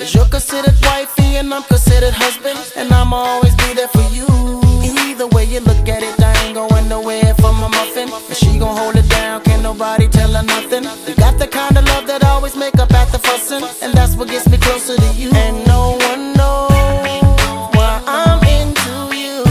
Cause you're considered wifey and I'm considered husband, and I'ma always be there for you. Either way you look at it, I ain't going nowhere for my muffin. And she gon' hold it down, can't nobody tell her nothing. We got the kind of love that always make up after fussing, and that's what gets me closer to you. And no one knows why I'm into you.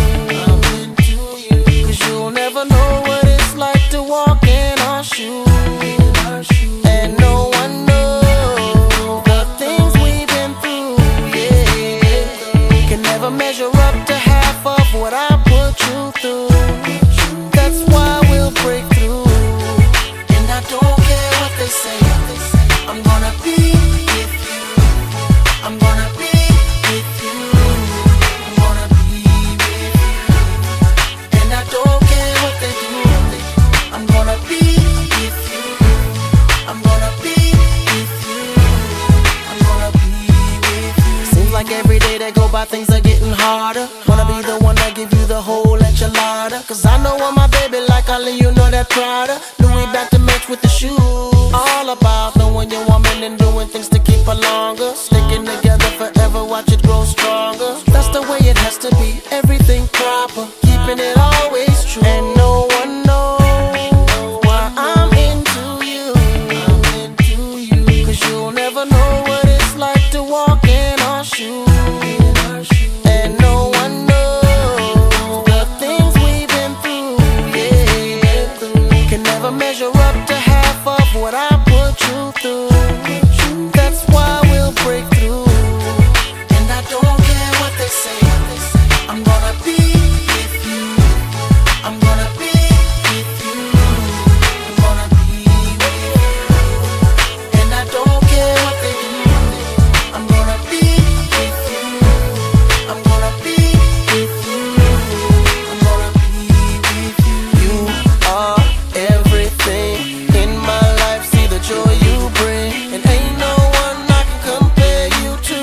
Cause you'll never know what it's like to walk in our shoes. And no one knows the things we've been through, yeah. Can never measure up to half of what I put you through. That's why we'll break through. And I don't care what they say, I'm gonna be with you. I'm gonna be with you. I'm gonna be with you. And I don't care what they do, I'm gonna be with you. I'm gonna be with you. I'm gonna be with you. Seems like every day that go by things are getting harder. Wanna be the one that give you the whole enchilada. Cause I know I'm my baby like only you know that Prada. Louis back to match with the shoes. All about knowing your woman and doing things to keep her longer. Sticking together forever, watch it grow stronger. That's the way it has to be, everything proper, keeping it always true. And no one knows why I'm into you. Cause you'll never know what it's like to walk in our shoes. And no one knows the things we've been through, yeah. Can never measure up to half of what I put you through. That's why we'll break through. And I don't care what they say, I'm gonna be with you. I'm gonna be with you. I'm gonna be with you. And I don't care what they do, I'm gonna be with you. I'm gonna be with you. I'm gonna be with you. You are everything in my life, see the joy you bring, and ain't no one I can compare you to.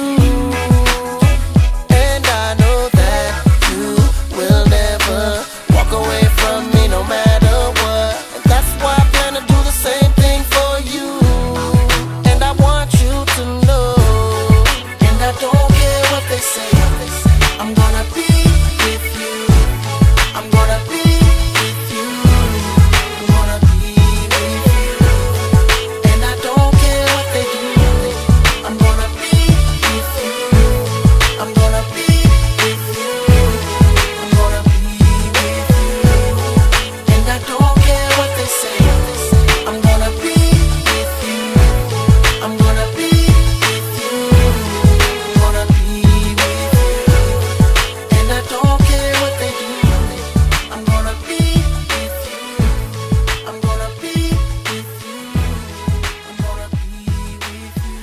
And I know that you will never walk away from me no matter what. And that's why I plan to do the same thing for you. And I want you to know, and I don't care what they say, I'm gonna be with you. I'm gonna be with you. I'm gonna be with you. And I don't care what they do, I'm gonna be with you. I'm gonna be with you. I'm gonna be with you. And I don't care what they say, I'm gonna be with you. I'm gonna be with you. I'm gonna be with you. And I don't care what they do, I'm gonna be with you. I'm gonna be with you. I'm gonna be with you.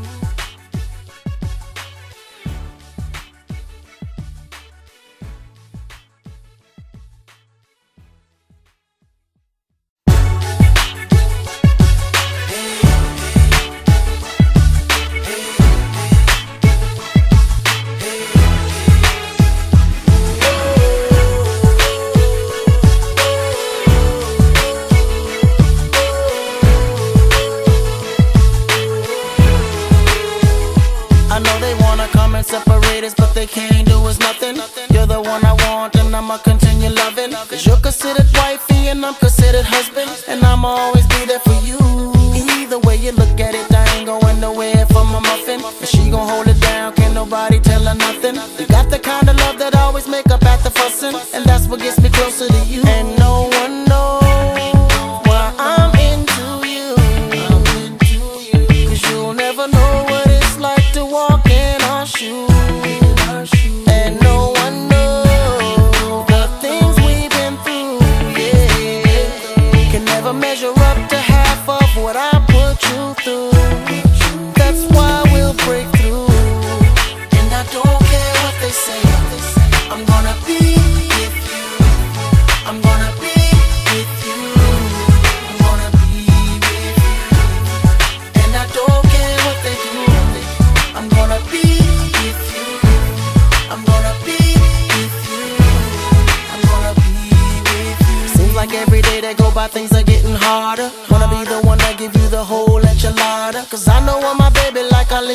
I know they wanna come and separate us, but they can't do us nothing. You're the one I want and I'ma continue loving. Cause you're considered wifey and I'm considered husband, and I'ma always be there for you. Either way you look at it, I ain't going nowhere for my muffin. And she gon' hold it down, can't nobody tell her nothing. We got the kind of love that always make up after fussing, and that's what gets me closer to you. And no one knows why I'm into you. Cause you'll never know what it's like to walk in our shoes. And no one knows the things we've been through, yeah. Can never measure up to half of what I put you through. That's why we'll break through. And I don't care what they say, I'm gonna be with you. I'm gonna be with you. I'm gonna be with you. And I don't care what they do, I'm gonna be with you. I'm gonna be with you. I'm gonna be with you. Seems like every day that go by things are getting harder. Wanna be the one that give you the whole enchilada. Cause I know I'm my baby like only you know that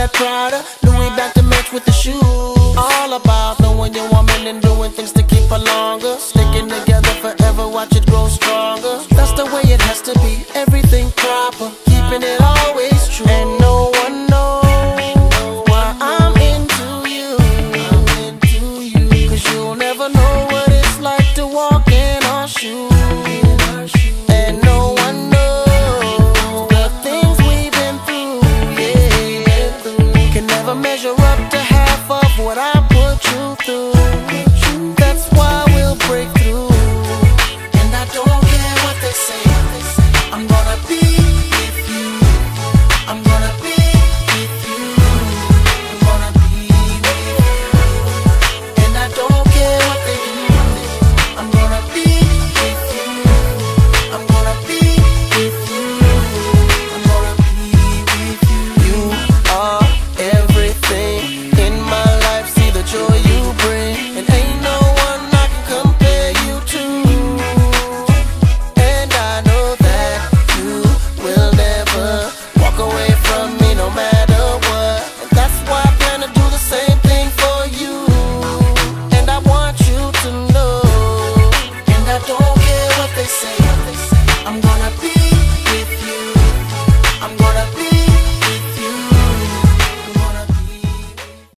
that Prada, Louis back to match with the shoes. All about knowing your woman and doing things to keep her longer. Sticking together forever, watch it grow stronger. That's the way it has to be, everything proper, keeping it always true. And no one knows why I'm into you. Cause you'll never know what it's like to walk in our shoes. And no one knows the things we've been through, yeah. Can never measure up to half of what I put you through. That's why we'll break